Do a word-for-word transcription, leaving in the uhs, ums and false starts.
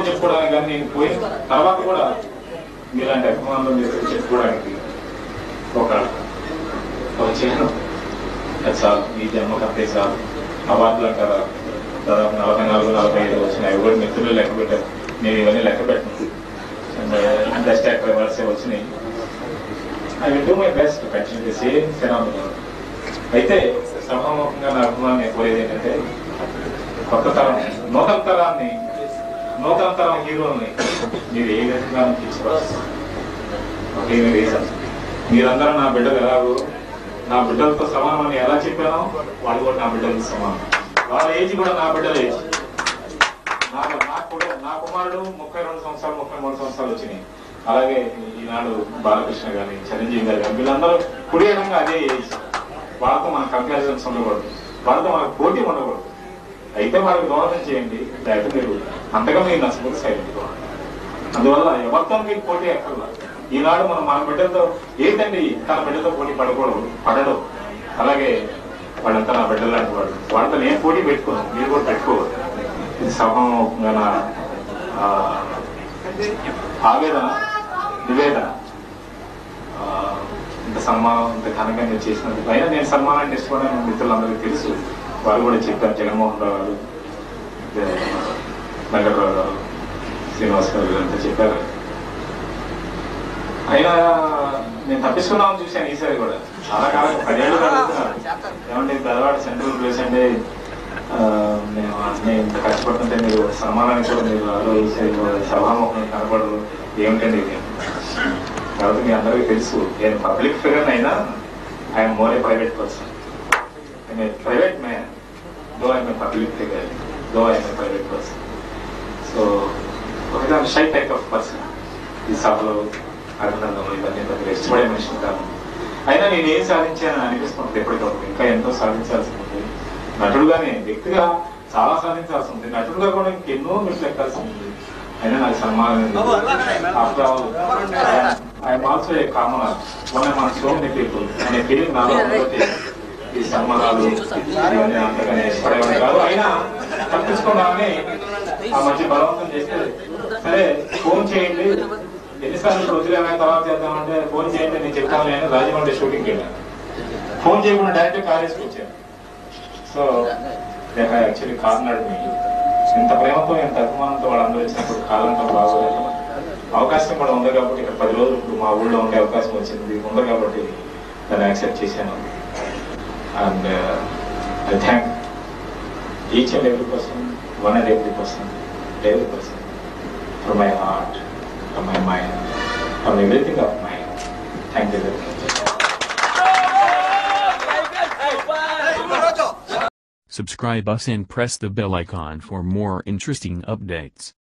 చెప్పుకోవడానికి కానీ నేను పోయిన తర్వాత కూడా మీలాంటి అభిమానులు మీరు చెప్పుకోవడానికి ఒక వచ్చాను. అది చాలు, ఈ జన్మకు అంతే చాలు. అవార్డులు అంటారా దాదాపు నలభై నాలుగు నలభై ఐదు వచ్చినాయి. అవి కూడా మిత్రులు లెక్క పెట్టారు, నేను ఇవన్నీ లెక్క పెట్టను. బెస్ట్ యాక్టర్ అవార్డ్సే వచ్చినాయి. I will do my best continue same phenomena. అయితే సభాముఖంగా నా అభిమానం కోరేది ఏంటంటే కొత్త తరం నూతన తరాన్ని నూతన తరం హీరోల్ని మీరు ఏ విధంగా తీసుకోవచ్చు. ఒకే రీజన్, మీరందరూ నా బిడ్డలు ఎలాగో నా బిడ్డలతో సమానం అని ఎలా చెప్పానో వాళ్ళు కూడా నా బిడ్డలతో సమానం. వాళ్ళ ఏజ్ కూడా నా బిడ్డల ఏజ్. నాకు నాకు కూడా నా కుమారుడు ముప్పై రెండు సంవత్సరాలు ముప్పై మూడు సంవత్సరాలు వచ్చినాయి. అలాగే ఈనాడు బాలకృష్ణ గారి చిరంజీవి గారు కానీ వీళ్ళందరూ కుడియడంగా అదే ఏజ్. వాళ్ళతో మన కంపారిజన్స్ ఉండకూడదు, వాళ్ళతో మనకు పోటీ ఉండకూడదు. అయితే వాళ్ళకి దూరం చేయండి, లేకపోతే మీరు అంతగా మీరు నచ్చకపోతే సైలెంట్. అందువల్ల ఎవరితో మీకు పోటీ ఎక్కర్లా. ఈనాడు మనం మన బిడ్డలతో ఏంటండి తన బిడ్డతో పోటీ పడకూడదు, పడడు. అలాగే వాళ్ళంతా నా బిడ్డలు లాంటి వాడు, వాళ్ళతో నేను పోటీ పెట్టుకోను, మీరు కూడా పెట్టుకోవద్దు. ఇది సభంగా నా ఆవేదన నివేదన. ఇంత సన్మానం ఇంత ఘనంగా నేను చేసినందుకు అయినా నేను సన్మానాన్ని ఇష్టపడని మిత్రులందరికీ తెలుసు. వాళ్ళు కూడా చెప్పారు, జగన్మోహన్ రావు గారు, వెంకటరావు గారు, శ్రీనివాస్ గారు వీళ్ళంతా చెప్పారు. అయినా నేను తప్పించుకున్నామని చూశాను ఈసారి కూడా. చాలా కాలం పదేళ్ళు అడుగుతున్నారు, ఏమంటే పెద్దవాడ సెంట్రల్ ప్లేస్ అంటే మేము అన్నీ ఇంత కష్టపడుతుంటే మీరు సన్మానానికి కూడా మీరు ఆలోచించారు, సభాముఖం కనపడరు, ఏమిటండి ఇది. కాబట్టి మీ అందరికీ తెలుసు నేను పబ్లిక్ ఫిగర్ అయినా I'm more a private person. I'm a private man though I'm a public figure though I'm a private person. So ఒక షై టైప్ ఆఫ్ పర్సన్. ఈ సభలో అభినందనలు ఇవన్నీ పెద్దగా ఇష్టపడే మనిషిని కాదు. అయినా నేను ఏం సాధించానని అనిపిస్తుంది ఎప్పటికప్పుడు. ఇంకా ఎంతో సాధించాల్సి ఉంది. నటుడుగానే వ్యక్తిగా చాలా సాధించాల్సి ఉంది, నటుడుగా కూడా ఇంకెన్నో మెట్లు ఎక్కాల్సి ఉంది. అయినా నాకు సన్మానం after all I'm also a commoner. One మన సో మెనీ పీపుల్ అనే ఫీలింగ్ నాలో ఉంటే ఈ సన్మానాలు ఇవన్నీ అంతగానే ఇష్టపడేవాడు కాదు. అయినా తప్పించుకోవడాన్ని ఆ మధ్య బలవంతం చేస్తే సరే ఫోన్ చేయండి, ఎన్నిసార్లు ఇప్పుడు వదిలేమైనా తర్వాత చేద్దామంటే ఫోన్ చేయండి నేను చెప్తాను. నేను రాజమండ్రి షూటింగ్కి వెళ్ళాను, ఫోన్ చేయకుండా డైరెక్ట్ కార్ వేసుకొచ్చాను. So they have actually cornered me. ఇంత ప్రేమతో ఇంత అభిమానంతో వాళ్ళందరూ వచ్చినప్పుడు కాలంతో బాగోలేదు. అవకాశం కూడా ఉంది కాబట్టి ఇక్కడ పది రోజులు ఇప్పుడు మా ఊళ్ళో ఉండే అవకాశం వచ్చింది ఉంది కాబట్టి దాన్ని యాక్సెప్ట్ చేశాను. And I thank each and every person, one and every person, every person from my heart, from my mind, from everything of mine. Thank you very much. Subscribe us and press the bell icon for more interesting updates.